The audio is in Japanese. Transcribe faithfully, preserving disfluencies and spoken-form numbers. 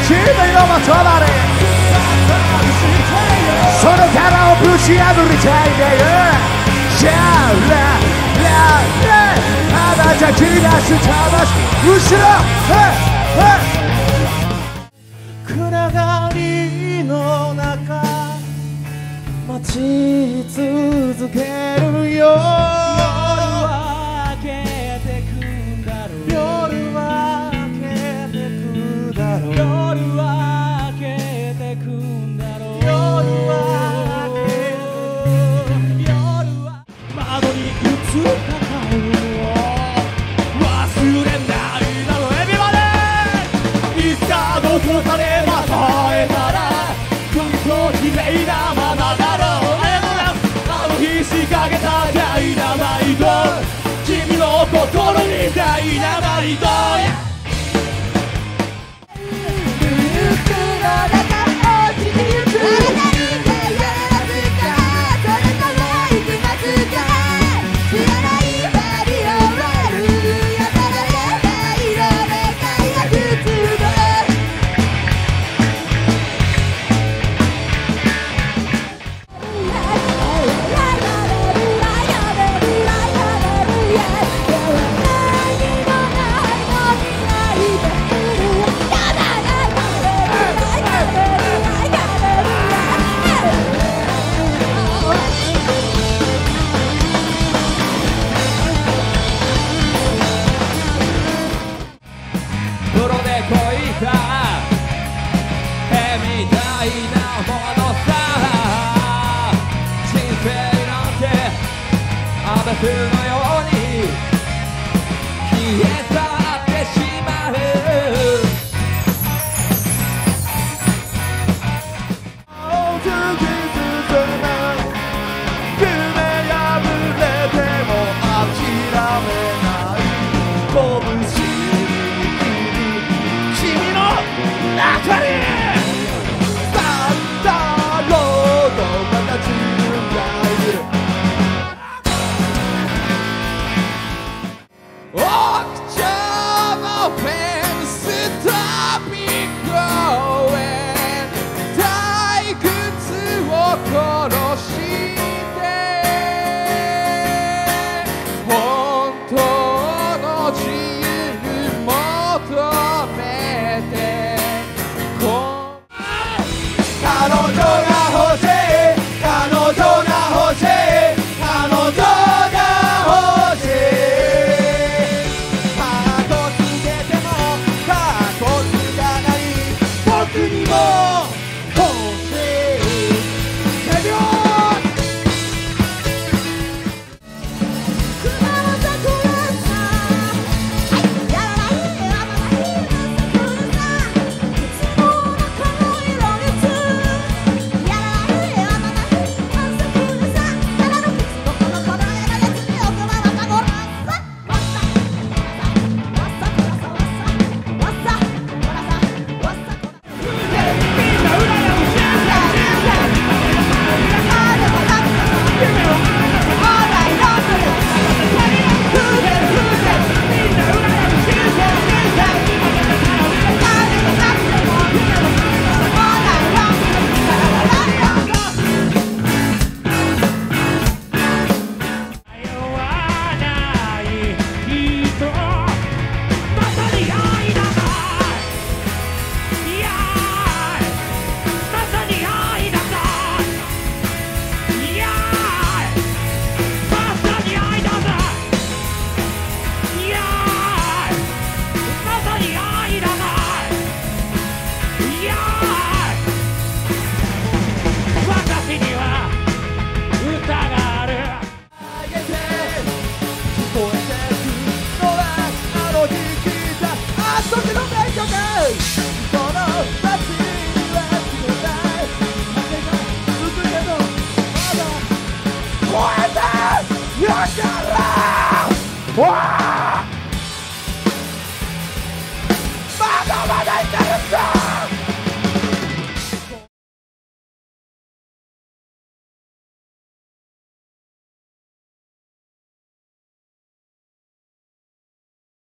君のもとまでその殻をぶち破りたいんだよ。じゃあラララ羽ばたき出す魂後ろ暗がりの中待ち続けるよ。夜は明けてくんだろう。夜は明けてくだろう。夜は明けてくんだろう。夜は明けてく。夜は窓に映った顔を忘れないだろう。エビバデーいつかどこかでまた会えたらうんと綺麗なままだろう。仕掛けたダイナマイト君の心にダイナマイト風のように消え去ってしまう。大きく進む夢破れても諦めない拳君の中にサンタロードが立ち向かえる。Wow!